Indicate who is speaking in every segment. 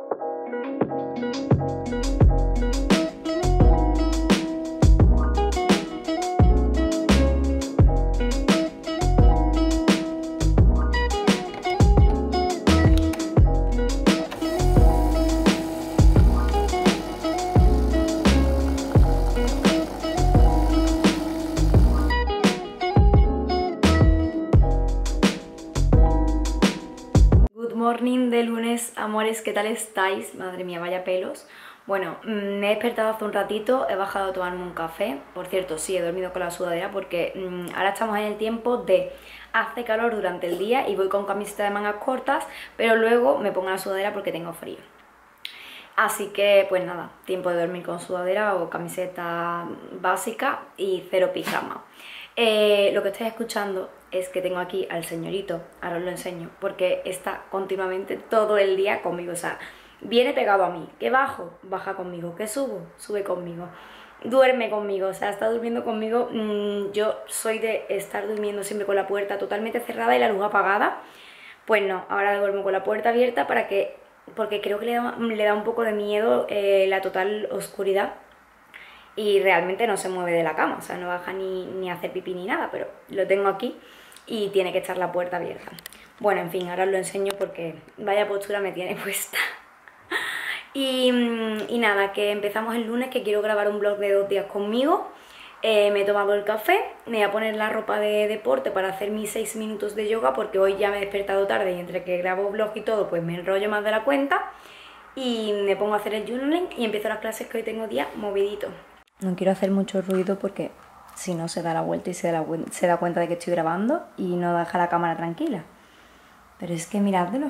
Speaker 1: Morning de lunes, amores, ¿qué tal estáis? Madre mía, vaya pelos. Bueno, me he despertado hace un ratito, he bajado a tomarme un café. Por cierto, sí, he dormido con la sudadera porque ahora estamos en el tiempo de hace calor durante el día y voy con camiseta de mangas cortas, pero luego me pongo la sudadera porque tengo frío. Así que, pues nada, tiempo de dormir con sudadera o camiseta básica y cero pijama. Lo que estáis escuchando es que tengo aquí al señorito, ahora os lo enseño, porque está continuamente todo el día conmigo, o sea, viene pegado a mí, que bajo, baja conmigo, que subo, sube conmigo, duerme conmigo, o sea, está durmiendo conmigo. Yo soy de estar durmiendo siempre con la puerta totalmente cerrada y la luz apagada, pues no, ahora duermo con la puerta abierta porque creo que le da un poco de miedo la total oscuridad. Y realmente no se mueve de la cama, o sea, no baja ni a hacer pipí ni nada, pero lo tengo aquí y tiene que estar la puerta abierta. Bueno, en fin, ahora os lo enseño porque vaya postura me tiene puesta. Y nada, que empezamos el lunes, que quiero grabar un vlog de 2 días conmigo. Me he tomado el café, me voy a poner la ropa de deporte para hacer mis 6 minutos de yoga, porque hoy ya me he despertado tarde y entre que grabo vlog y todo, pues me enrollo más de la cuenta. Y me pongo a hacer el journaling y empiezo las clases, que hoy tengo día movidito. No quiero hacer mucho ruido porque si no se da la vuelta y se da cuenta de que estoy grabando y no deja la cámara tranquila. Pero es que miradlo.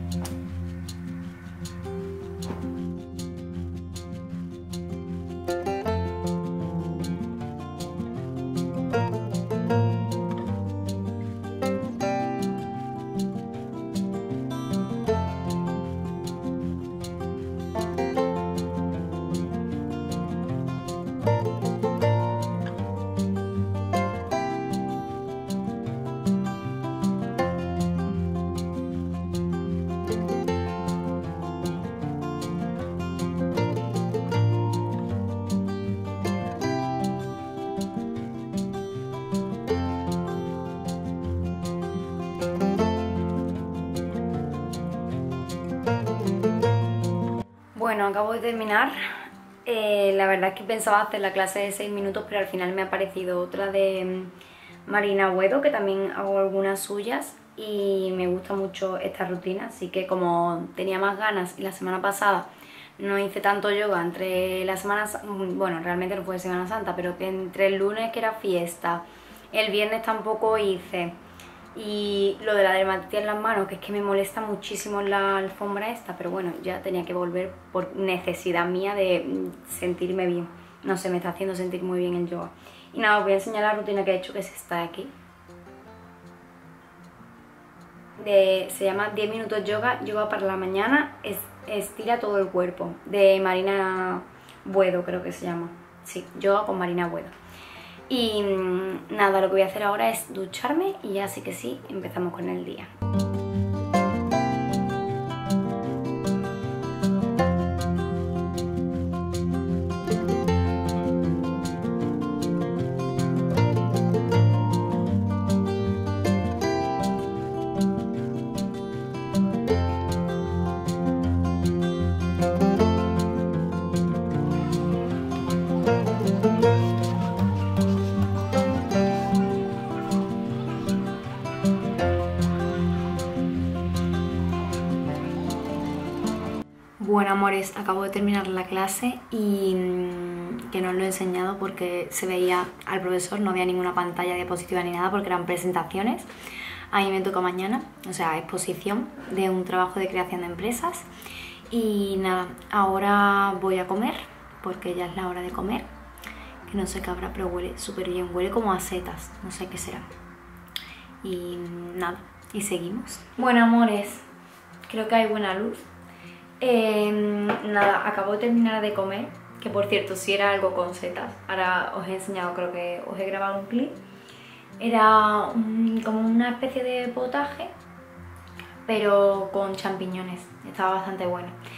Speaker 1: Bueno, acabo de terminar. La verdad es que pensaba hacer la clase de 6 minutos, pero al final me ha aparecido otra de Marina Buedo, que también hago algunas suyas y me gusta mucho esta rutina, así que como tenía más ganas y la semana pasada no hice tanto yoga entre las semanas, bueno, realmente no fue Semana Santa, pero que entre el lunes, que era fiesta, el viernes tampoco hice, y lo de la dermatitis en las manos, que es que me molesta muchísimo la alfombra esta, pero bueno, ya tenía que volver por necesidad mía de sentirme bien. No sé, me está haciendo sentir muy bien el yoga. Y nada, os voy a enseñar la rutina que he hecho, que es esta de aquí. Se llama 10 minutos yoga, yoga para la mañana, estira todo el cuerpo, de Marina Buedo creo que se llama. Sí, yoga con Marina Buedo. Y nada, lo que voy a hacer ahora es ducharme y ya sí que sí, empezamos con el día. Bueno, amores, acabo de terminar la clase y que no os lo he enseñado porque se veía al profesor, no había ninguna pantalla de diapositiva ni nada porque eran presentaciones. A mí me toca mañana, o sea, exposición de un trabajo de creación de empresas. Y nada, ahora voy a comer porque ya es la hora de comer. Que no sé qué habrá, pero huele súper bien, huele como a setas, no sé qué será. Y nada, y seguimos. Bueno, amores, creo que hay buena luz. Nada, acabo de terminar de comer, que por cierto sí era algo con setas. Ahora os he enseñado, creo que os he grabado un clip. Era como una especie de potaje, pero con champiñones, estaba bastante bueno.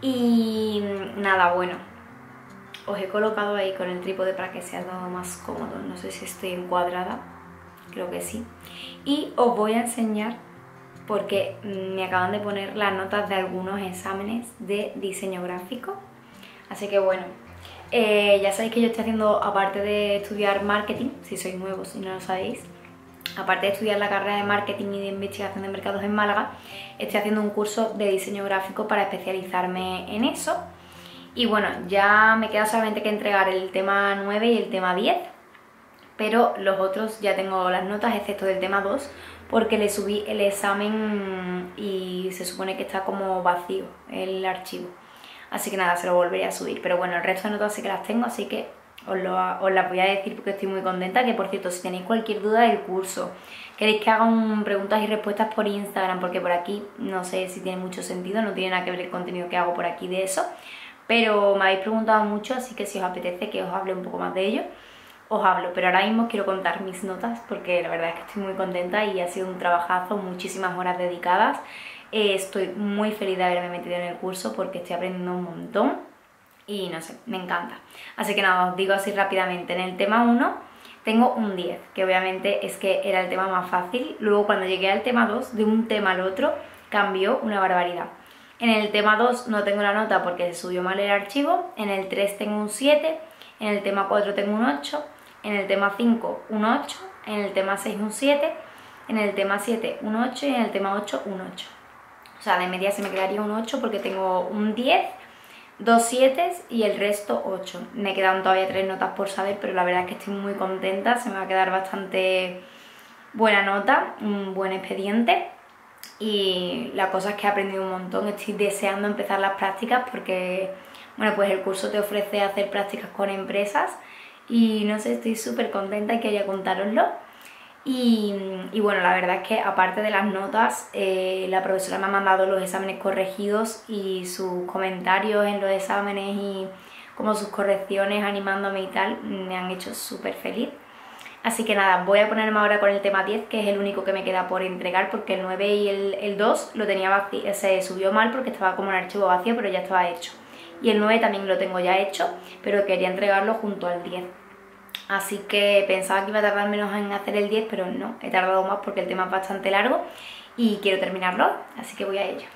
Speaker 1: Y nada, bueno, os he colocado ahí con el trípode para que sea todo más cómodo. No sé si estoy encuadrada, creo que sí. Y os voy a enseñar porque me acaban de poner las notas de algunos exámenes de diseño gráfico. Así que bueno, ya sabéis que yo estoy haciendo, aparte de estudiar marketing, si sois nuevos, si no lo sabéis, aparte de estudiar la carrera de marketing y de investigación de mercados en Málaga, estoy haciendo un curso de diseño gráfico para especializarme en eso. Y bueno, ya me queda solamente que entregar el tema 9 y el tema 10, pero los otros ya tengo las notas, excepto del tema 2, porque le subí el examen y se supone que está como vacío el archivo. Así que nada, se lo volveré a subir. Pero bueno, el resto de notas sí que las tengo, así que os las voy a decir porque estoy muy contenta. Que por cierto, si tenéis cualquier duda del curso, queréis que haga preguntas y respuestas por Instagram, porque por aquí no sé si tiene mucho sentido, no tiene nada que ver el contenido que hago por aquí de eso. Pero me habéis preguntado mucho, así que si os apetece que os hable un poco más de ello, os hablo. Pero ahora mismo quiero contar mis notas porque la verdad es que estoy muy contenta y ha sido un trabajazo, muchísimas horas dedicadas. Estoy muy feliz de haberme metido en el curso porque estoy aprendiendo un montón y no sé, me encanta. Así que nada, os digo así rápidamente. En el tema 1 tengo un 10, que obviamente es que era el tema más fácil. Luego cuando llegué al tema 2, de un tema al otro, cambió una barbaridad. En el tema 2 no tengo la nota porque se subió mal el archivo. En el 3 tengo un 7, en el tema 4 tengo un 8, en el tema 5 un 8, en el tema 6 un 7, en el tema 7 un 8 y en el tema 8 un 8. O sea, de media se me quedaría un 8 porque tengo un 10, 2 7 y el resto 8. Me quedan todavía 3 notas por saber, pero la verdad es que estoy muy contenta. Se me va a quedar bastante buena nota, un buen expediente. Y la cosa es que he aprendido un montón. Estoy deseando empezar las prácticas porque, bueno, pues el curso te ofrece hacer prácticas con empresas. Y no sé, estoy súper contenta y quería contároslo. Y bueno, la verdad es que aparte de las notas, la profesora me ha mandado los exámenes corregidos y sus comentarios en los exámenes y como sus correcciones animándome y tal, me han hecho súper feliz. Así que nada, voy a ponerme ahora con el tema 10, que es el único que me queda por entregar, porque el 9 y el 2 lo tenía vacío, se subió mal porque estaba como un archivo vacío, pero ya estaba hecho. Y el 9 también lo tengo ya hecho, pero quería entregarlo junto al 10. Así que pensaba que iba a tardar menos en hacer el 10, pero no, he tardado más porque el tema es bastante largo y quiero terminarlo, así que voy a ello.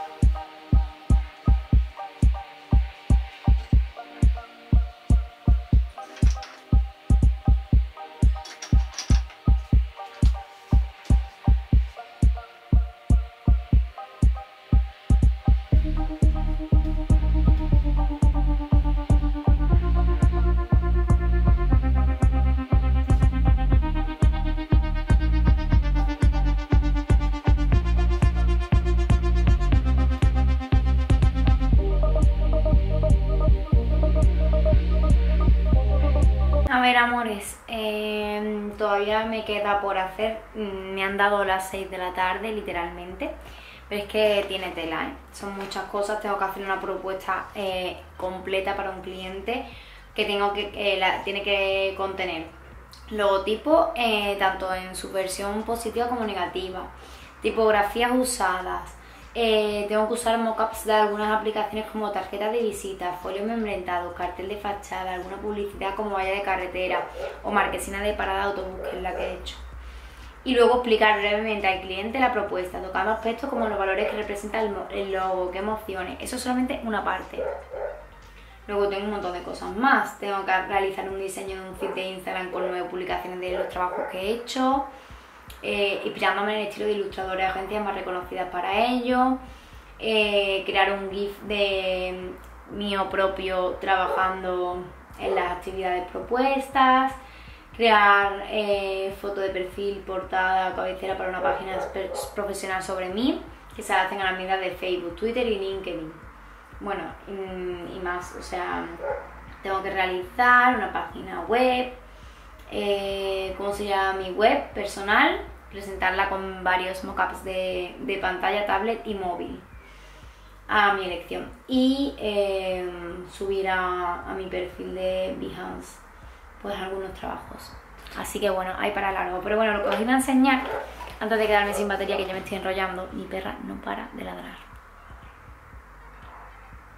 Speaker 1: A ver, amores, todavía me queda por hacer. Me han dado las 6 de la tarde, literalmente. Pero es que tiene tela, ¿eh? Son muchas cosas. Tengo que hacer una propuesta completa para un cliente que tiene que contener logotipo, tanto en su versión positiva como negativa, tipografías usadas. Tengo que usar mockups de algunas aplicaciones como tarjetas de visita, folio membrentado, cartel de fachada, alguna publicidad como valla de carretera o marquesina de parada de autobús, que es la que he hecho. Y luego explicar brevemente al cliente la propuesta, tocando aspectos como los valores que representa el logo, qué emociones. Eso es solamente una parte. Luego tengo un montón de cosas más. Tengo que realizar un diseño de un feed de Instagram con 9 publicaciones de los trabajos que he hecho, inspirándome en el estilo de ilustradores de agencias más reconocidas para ello, crear un GIF de mío propio trabajando en las actividades propuestas, crear foto de perfil, portada, cabecera para una página profesional sobre mí, que se hacen a la medida de Facebook, Twitter y LinkedIn. Bueno, y más, o sea, tengo que realizar una página web, ¿cómo se llama? Mi web personal, presentarla con varios mockups de pantalla, tablet y móvil a mi elección y subir a mi perfil de Behance pues algunos trabajos. Así que bueno, hay para largo. Pero bueno, lo que os iba a enseñar antes de quedarme sin batería, que ya me estoy enrollando, mi perra no para de ladrar.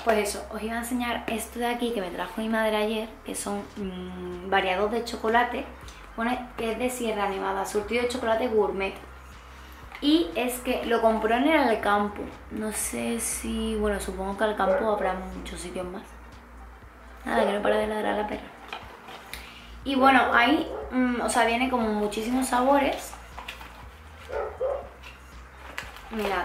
Speaker 1: Pues eso, os iba a enseñar esto de aquí que me trajo mi madre ayer, que son variados de chocolate. Pone que es de Sierra Nevada, surtido de chocolate gourmet. Y es que lo compró en el Alcampo. No sé si... bueno, supongo que al campo habrá muchos sitios más. Nada, que no para de ladrar la perra. Y bueno, ahí, o sea, viene como muchísimos sabores. Mirad.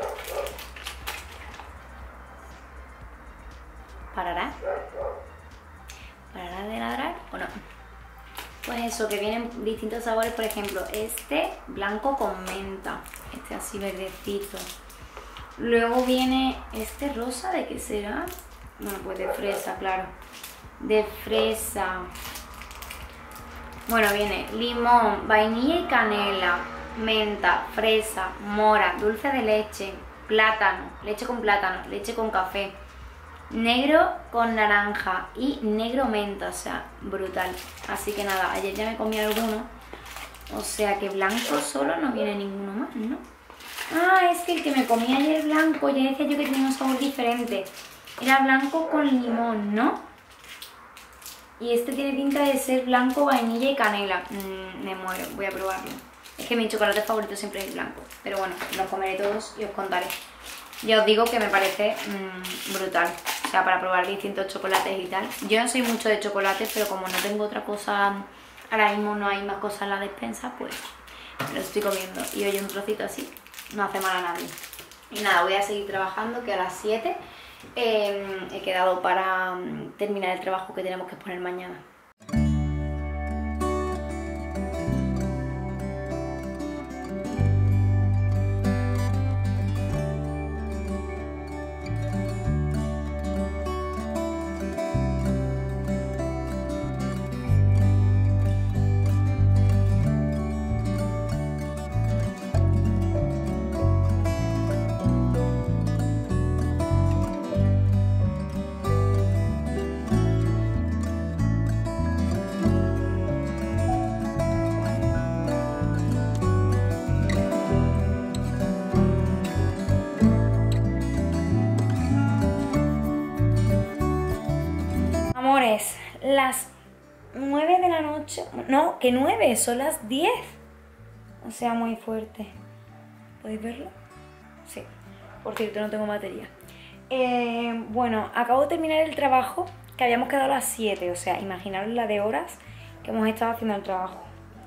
Speaker 1: ¿Parará? ¿Parará de ladrar o no? Pues eso, que vienen distintos sabores, por ejemplo, este blanco con menta, este así verdecito. Luego viene este rosa, ¿de qué será? Bueno, pues de fresa, claro. De fresa. Bueno, viene limón, vainilla y canela, menta, fresa, mora, dulce de leche, plátano, leche con café, negro con naranja y negro menta, o sea, brutal. Así que nada, ayer ya me comí alguno, o sea que blanco solo no viene ninguno más, ¿no? Ah, es que el que me comí ayer blanco, ya decía yo que tenía un sabor diferente. Era blanco con limón, ¿no? Y este tiene pinta de ser blanco, vainilla y canela. Me muero, voy a probarlo. Es que mi chocolate favorito siempre es el blanco. Pero bueno, los comeré todos y os contaré. Ya os digo que me parece brutal. O sea, para probar distintos chocolates y tal. Yo no soy mucho de chocolate, pero como no tengo otra cosa, ahora mismo no hay más cosas en la despensa, pues me lo estoy comiendo. Y hoy un trocito así no hace mal a nadie. Y nada, voy a seguir trabajando, que a las 7 he quedado para terminar el trabajo que tenemos que exponer mañana. Amores, las 9 de la noche, no, que 9, son las 10. O sea, muy fuerte. ¿Podéis verlo? Sí. Por cierto, no tengo batería. Bueno, acabo de terminar el trabajo, que habíamos quedado a las 7. O sea, imaginaros la de horas que hemos estado haciendo el trabajo.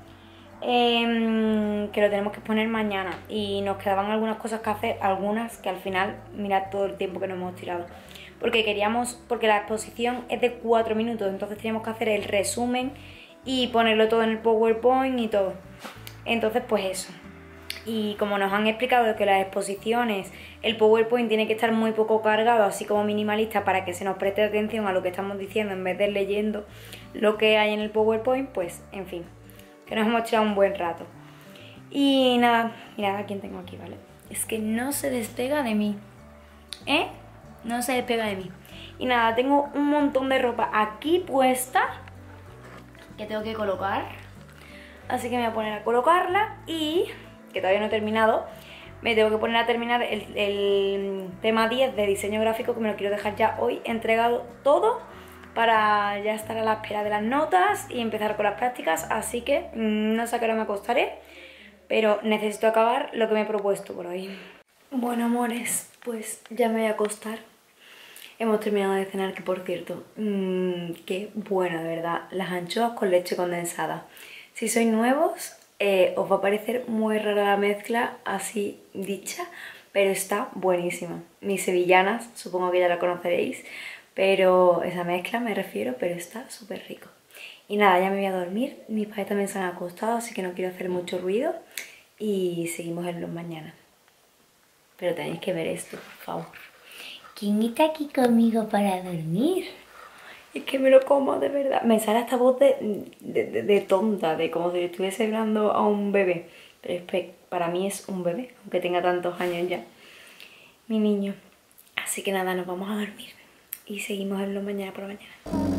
Speaker 1: Que lo tenemos que exponer mañana. Y nos quedaban algunas cosas que hacer, algunas que al final, mirad todo el tiempo que nos hemos tirado. Porque la exposición es de 4 minutos, entonces teníamos que hacer el resumen y ponerlo todo en el PowerPoint y todo. Entonces, pues eso. Y como nos han explicado que las exposiciones, el PowerPoint tiene que estar muy poco cargado, así como minimalista, para que se nos preste atención a lo que estamos diciendo en vez de leyendo lo que hay en el PowerPoint, pues, en fin, que nos hemos tirado un buen rato. Y nada, mirad a quién tengo aquí, ¿vale? Es que no se despega de mí, ¿eh? No se despega de mí. Y nada, tengo un montón de ropa aquí puesta que tengo que colocar. Así que me voy a poner a colocarla y, que todavía no he terminado, me tengo que poner a terminar el tema 10 de diseño gráfico, que me lo quiero dejar ya hoy entregado todo para ya estar a la espera de las notas y empezar con las prácticas. Así que no sé a qué hora me acostaré, pero necesito acabar lo que me he propuesto por hoy. Bueno, amores, pues ya me voy a acostar. Hemos terminado de cenar, que por cierto, qué bueno, de verdad, las anchoas con leche condensada. Si sois nuevos, os va a parecer muy rara la mezcla así dicha, pero está buenísima. Mis sevillanas, supongo que ya la conoceréis, pero esa mezcla me refiero, pero está súper rico. Y nada, ya me voy a dormir, mis padres también se han acostado, así que no quiero hacer mucho ruido y seguimos el vlog mañana. Pero tenéis que ver esto, por favor. ¿Quién está aquí conmigo para dormir? Es que me lo como, de verdad. Me sale esta voz de tonta, de como si estuviese hablando a un bebé. Pero es que para mí es un bebé, aunque tenga tantos años ya. Mi niño. Así que nada, nos vamos a dormir. Y seguimos en lo mañana por la mañana.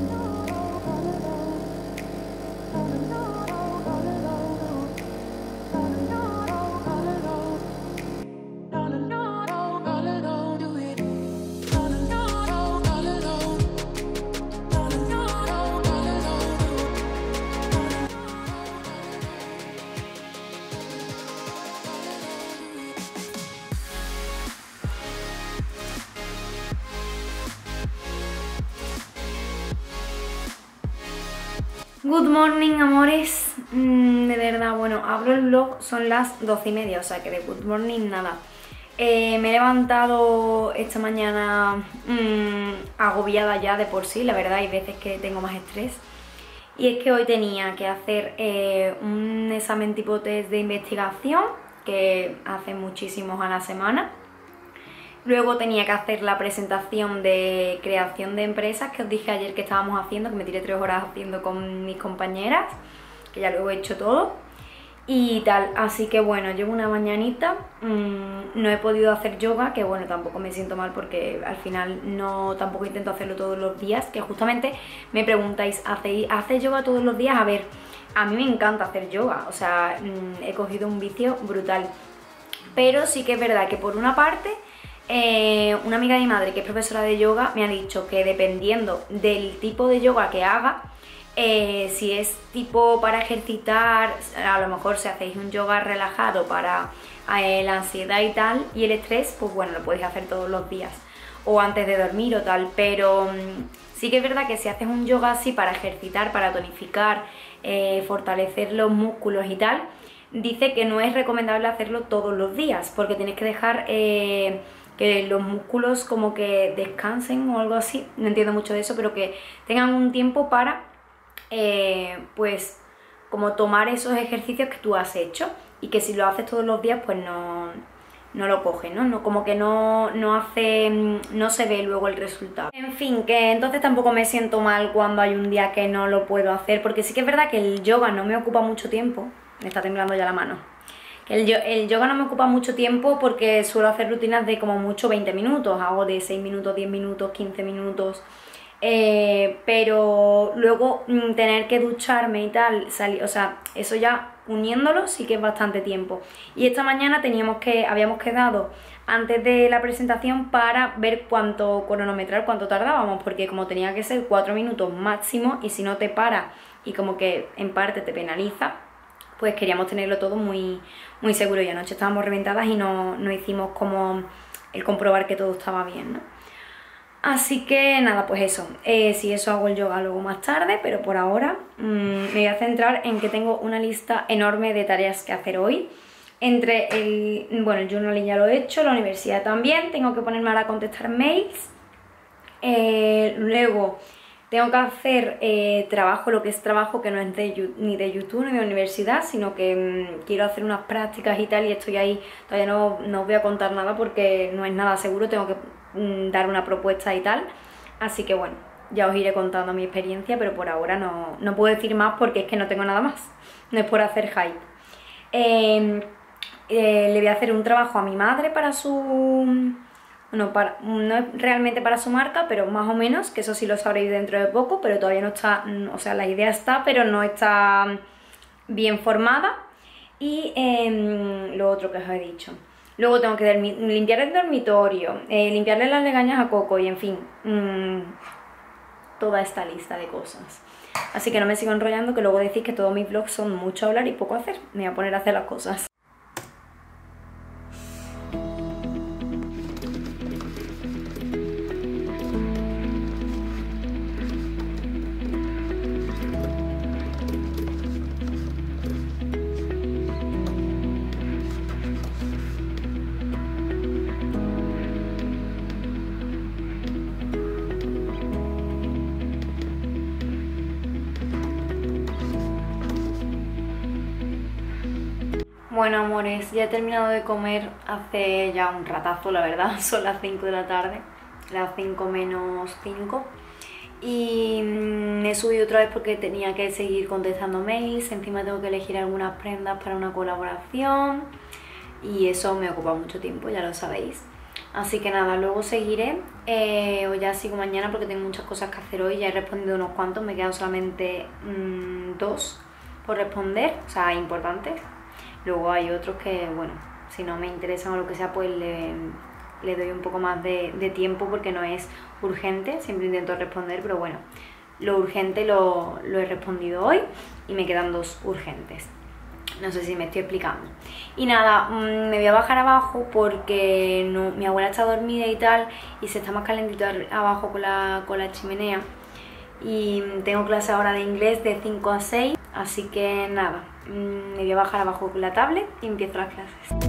Speaker 1: Good morning, amores. De verdad, bueno, abro el vlog, son las 12:30, o sea que de good morning nada. Me he levantado esta mañana agobiada ya de por sí, la verdad hay veces que tengo más estrés. Y es que hoy tenía que hacer un examen tipo test de investigación, que hace muchísimos a la semana. Luego tenía que hacer la presentación de creación de empresas que os dije ayer que estábamos haciendo, que me tiré 3 horas haciendo con mis compañeras, que ya luego he hecho todo y tal. Así que bueno, llevo una mañanita, no he podido hacer yoga, que bueno, tampoco me siento mal porque al final tampoco intento hacerlo todos los días, que justamente me preguntáis, ¿haces yoga todos los días? A ver, a mí me encanta hacer yoga, o sea, he cogido un vicio brutal, pero sí que es verdad que por una parte una amiga de mi madre que es profesora de yoga me ha dicho que dependiendo del tipo de yoga que haga, si es tipo para ejercitar, a lo mejor si hacéis un yoga relajado para la ansiedad y tal y el estrés, pues bueno, lo podéis hacer todos los días o antes de dormir o tal, pero sí que es verdad que si haces un yoga así para ejercitar, para tonificar, fortalecer los músculos y tal, dice que no es recomendable hacerlo todos los días porque tienes que dejar que los músculos como que descansen o algo así, no entiendo mucho de eso, pero que tengan un tiempo para pues como tomar esos ejercicios que tú has hecho y que si lo haces todos los días pues no lo coge, ¿no? Como que no se ve luego el resultado. En fin, que entonces tampoco me siento mal cuando hay un día que no lo puedo hacer, porque sí que es verdad que el yoga no me ocupa mucho tiempo. Me está temblando ya la mano. El yoga no me ocupa mucho tiempo porque suelo hacer rutinas de como mucho 20 minutos, hago de 6 minutos, 10 minutos, 15 minutos, pero luego tener que ducharme y tal, salir, o sea, eso ya uniéndolo sí que es bastante tiempo. Y esta mañana habíamos quedado antes de la presentación para ver cuánto cronometrar, cuánto tardábamos, porque como tenía que ser 4 minutos máximo y si no te para y como que en parte te penaliza, pues queríamos tenerlo todo muy, muy seguro y anoche estábamos reventadas y no hicimos como el comprobar que todo estaba bien, ¿no? Así que nada, pues eso, si eso hago el yoga luego más tarde, pero por ahora me voy a centrar en que tengo una lista enorme de tareas que hacer hoy. Entre el journaling ya lo he hecho, la universidad también, tengo que ponerme ahora a contestar mails, luego tengo que hacer trabajo, lo que es trabajo que no es ni de YouTube ni de universidad, sino que quiero hacer unas prácticas y tal y estoy ahí, todavía no os voy a contar nada porque no es nada seguro, tengo que dar una propuesta y tal, así que bueno, ya os iré contando mi experiencia, pero por ahora no puedo decir más porque es que no tengo nada más, no es por hacer hype. Le voy a hacer un trabajo a mi madre para su... no es realmente para su marca, pero más o menos, que eso sí lo sabréis dentro de poco, pero todavía no está, o sea, la idea está, pero no está bien formada. Y lo otro que os he dicho. Luego tengo que limpiar el dormitorio, limpiarle las legañas a Coco y en fin, toda esta lista de cosas. Así que no me sigo enrollando, que luego decís que todos mis vlogs son mucho hablar y poco hacer. Me voy a poner a hacer las cosas. Bueno, amores, ya he terminado de comer hace ya un ratazo, la verdad, son las 5 de la tarde, las 5 menos 5. Y me he subido otra vez porque tenía que seguir contestando mails, encima tengo que elegir algunas prendas para una colaboración y eso me ocupa mucho tiempo, ya lo sabéis. Así que nada, luego seguiré, o ya sigo mañana porque tengo muchas cosas que hacer hoy, ya he respondido unos cuantos, me quedan solamente 2 por responder, o sea, importantes. Luego hay otros que, bueno, si no me interesan o lo que sea, pues le doy un poco más de tiempo porque no es urgente, siempre intento responder, pero bueno, lo urgente lo he respondido hoy y me quedan 2 urgentes. No sé si me estoy explicando. Y nada, me voy a bajar abajo porque mi abuela está dormida y tal y se está más calentito abajo con la chimenea. y tengo clase ahora de inglés de 5 a 6, así que nada, me voy a bajar abajo con la tablet y empiezo las clases.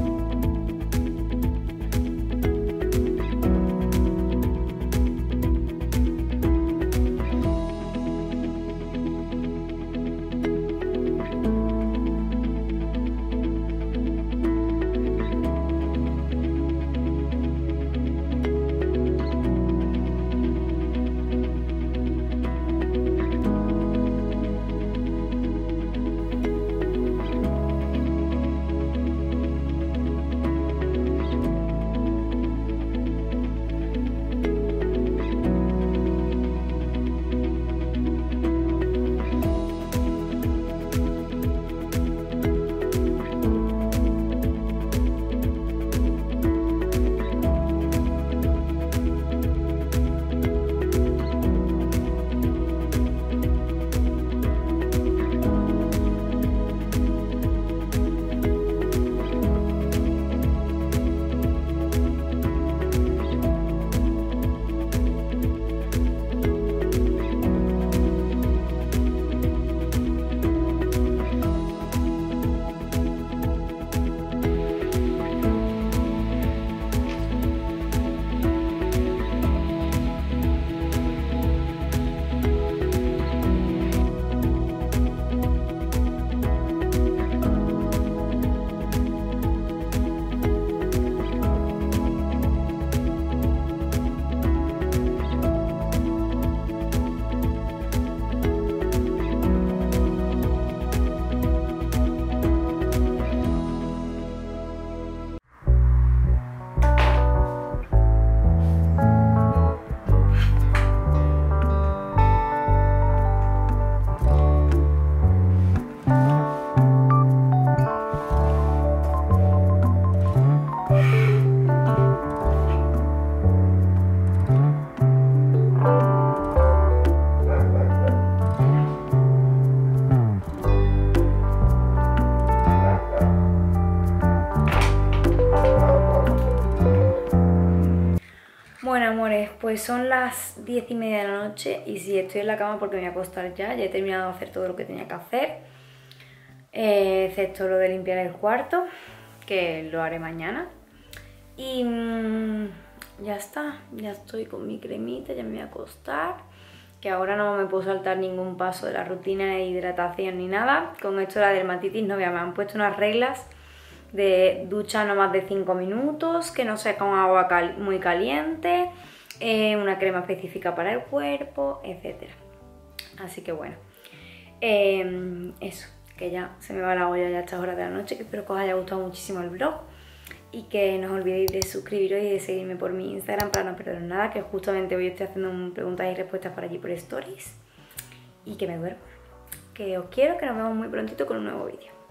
Speaker 1: Bueno, amores, pues son las 10:30 de la noche y sí, estoy en la cama porque me voy a acostar ya. Ya he terminado de hacer todo lo que tenía que hacer, excepto lo de limpiar el cuarto, que lo haré mañana. Y ya está, ya estoy con mi cremita, ya me voy a acostar. Que ahora no me puedo saltar ningún paso de la rutina de hidratación ni nada. Con esto de la dermatitis no, me han puesto unas reglas de ducha no más de 5 minutos, que no sea con agua muy caliente, una crema específica para el cuerpo, etc. Así que bueno, eso, que ya se me va la olla ya a estas horas de la noche, que espero que os haya gustado muchísimo el vlog y que no os olvidéis de suscribiros y de seguirme por mi Instagram para no perderos nada, que justamente hoy estoy haciendo preguntas y respuestas por allí por stories, y que me duermo, que os quiero, que nos vemos muy prontito con un nuevo vídeo.